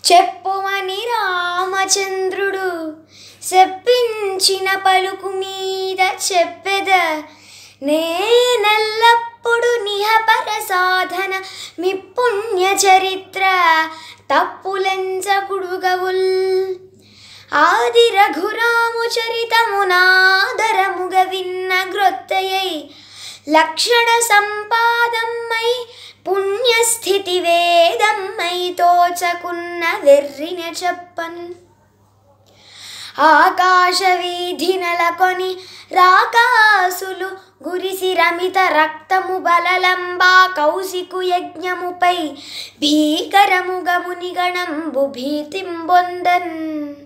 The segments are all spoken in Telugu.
చెప్పుమని రామచంద్రుడు చెప్పించిన పలుకు మీద చెప్పెద నేనెల్లప్పుడు నిహపర సాధన మీ పుణ్య చరిత్ర తప్పులెంచకుడుగవుల్ ఆది రఘురాము చరితమునాదరముగ విన్న గ్రొత్తయై లక్షణ సంపాదమ్మై పుణ్యస్థితి వేదమ్మై తోచకున్న వెర్రిన చెప్పన్ ఆకాశ వీధి నెలకొని రాకాసులు గురిసి రమిత రక్తము బలలంబా కౌశికు యజ్ఞముపై భీకరముగ మునిగణంబు భీతింబొందన్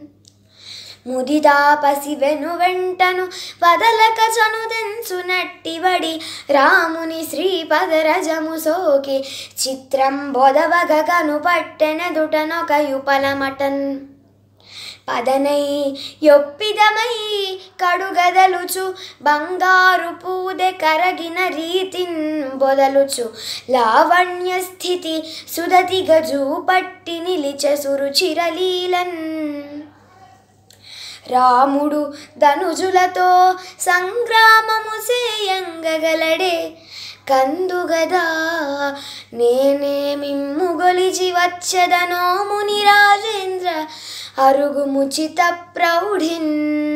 ముదిదాపసి వెను వెంటను వదలక చనుదెంచునట్టివడి రాముని శ్రీపదరజము సోకి చిత్రం బొదవగ కనుపట్టెనెదుటనొక యుపలమటన్ పదనై యొప్పిదమై కడుగదలుచు బంగారు పూదె కరగిన రీతిన్ బొదలుచు లావణ్య స్థితి సుదతి గజూ పట్టి నిలిచె సురుచిరలీలన్ రాముడు ధనుజులతో సంగ్రామము సేయంగగలడే కందుగదా నేనేమిమ్ము గొలిచి వచ్చదనో ముని రాజేంద్ర అరుగుముచిత ప్రౌఢిన్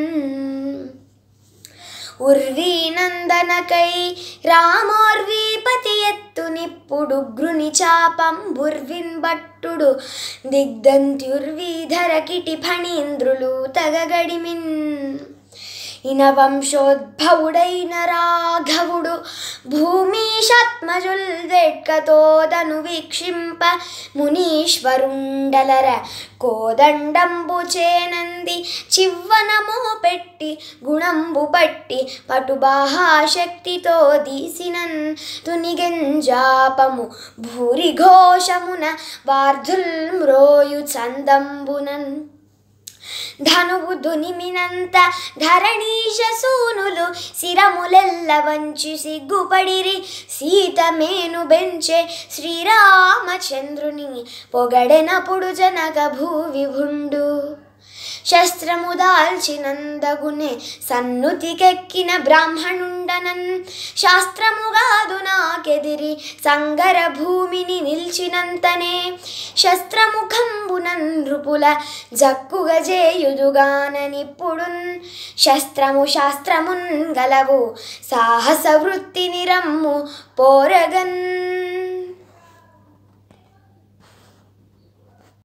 ఉర్వీనందనకై రామోర్వీపతి ఎత్తు నిప్పుడుగ్రుని చాపం బుర్విన్ భట్టుడు దిగ్ధంత్యుర్వీధర కిటి ఫణీంద్రులు తగగడిమిన్ ఇన వంశోద్భవుడైన రాఘవుడు భూమీషాత్మజుల్ వెట్కతోదను వీక్షింప మునీశ్వరుండలర కోదండంబు చేనంది చివ్వనమో పెట్టి గుణంబు పట్టి పటుబాహాశక్తితో దీసినన్ తునిగెంజాపము భూరిఘోషమున వార్ధుల్ మ్రోయు చందంబునన్ ధనువు దునిమినంత ధరణీశ సూనులు శిరములెల్ల వంచి సిగ్గుపడిరి సీతమేను బెంచే శ్రీరామచంద్రుని పొగడెనప్పుడు జనక భూవిభుండు శస్త్రము దాల్చినందగునే సన్నుతికెక్కిన బ్రాహ్మణుండనన్ శాస్త్రముగాదు నాకెదిరి సంగర భూమిని నిల్చినంతనే శస్త్రముఖంబునన్ నృపుల జక్కుగజేయుదుగాననిప్పుడున్ శాస్త్రమున్ గలవు సాహస వృత్తిని రమ్ము పోరగన్